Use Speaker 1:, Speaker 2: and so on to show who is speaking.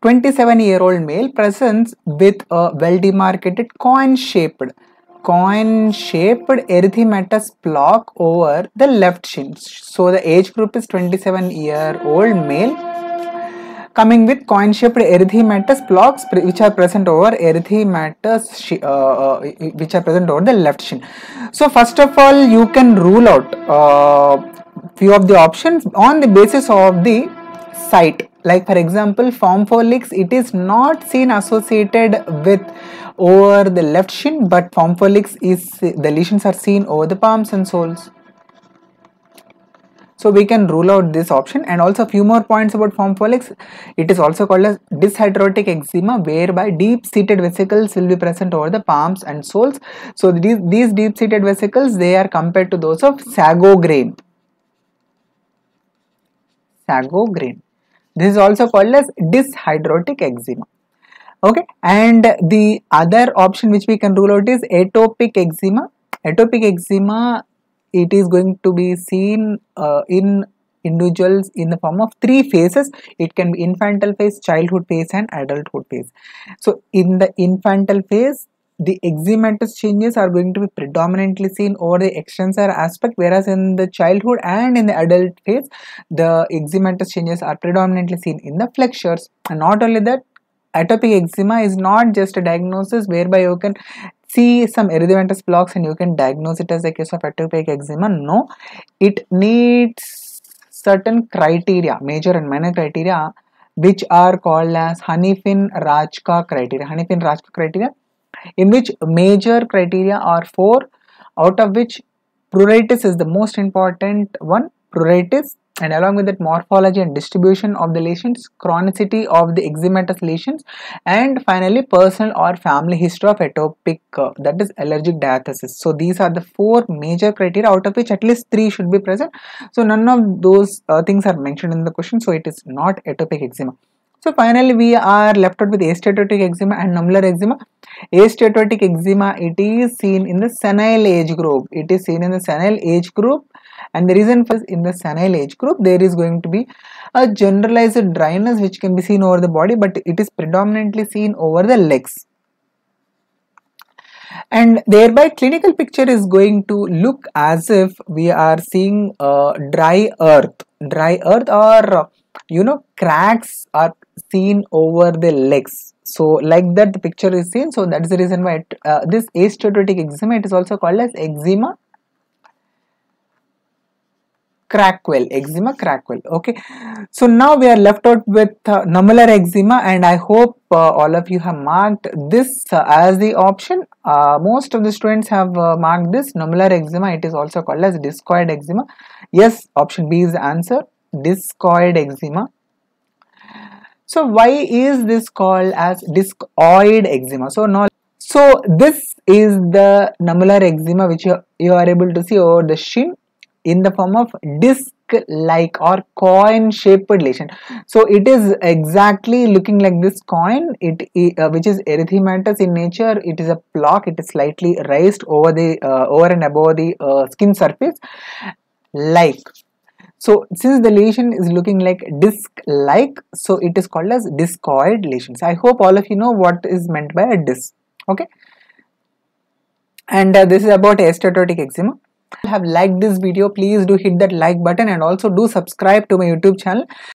Speaker 1: 27-year-old male presents with a well-demarcated coin-shaped erythematous plaque over the left shin. So the age group is 27-year-old male coming with coin-shaped erythematous plaques which are present over the left shin. So first of all, you can rule out few of the options on the basis of the site. Like for example, Pompholyx, it is not seen associated with over the left shin, but Pompholyx is, the lesions are seen over the palms and soles. So we can rule out this option. And also a few more points about Pompholyx. It is also called as dyshydrotic eczema, whereby deep-seated vesicles will be present over the palms and soles. So these deep-seated vesicles, they are compared to those of sago grain. This is also called as dyshydrotic eczema. Okay, and the other option which we can rule out is atopic eczema. Atopic eczema, it is going to be seen in individuals in the form of 3 phases. It can be infantile phase, childhood phase and adulthood phase. So in the infantile phase, the eczematous changes are going to be predominantly seen over the extensor aspect, whereas in the childhood and in the adult phase, the eczematous changes are predominantly seen in the flexures. And not only that, atopic eczema is not just a diagnosis whereby you can see some erythematous plaques and you can diagnose it as a case of atopic eczema. No, it needs certain criteria, major and minor criteria, which are called as Hanifin-Rajka criteria, in which major criteria are 4, out of which pruritus is the most important one. Pruritus, and along with that, morphology and distribution of the lesions, chronicity of the eczematous lesions, and finally personal or family history of atopic, that is allergic diathesis. So these are the 4 major criteria, out of which at least 3 should be present. So none of those things are mentioned in the question, so it is not atopic eczema. So finally we are left out with asteatotic eczema and nummular eczema. Asteatotic eczema, it is seen in the senile age group. And the reason for in the senile age group, there is going to be a generalized dryness which can be seen over the body, but it is predominantly seen over the legs. And thereby clinical picture is going to look as if we are seeing dry earth or cracks are seen over the legs. So like that the picture is seen. So that is the reason why this asteatotic eczema, it is also called as eczema Crackwell. Okay, so now we are left out with nummular eczema, and I hope all of you have marked this as the option. Most of the students have marked this nummular eczema. It is also called as discoid eczema. Yes, option B is the answer, discoid eczema. So why is this called as discoid eczema? So this is the nummular eczema which you are able to see over the shin in the form of disc-like or coin-shaped lesion. So it is exactly looking like this coin, which is erythematous in nature. It is a plaque. It is slightly raised over and above the skin surface, like. So since the lesion is looking like disc-like, so it is called as discoid lesions. I hope all of you know what is meant by a disc. Okay, and this is about asteatotic eczema. If you have liked this video, please do hit that like button and also do subscribe to my YouTube channel.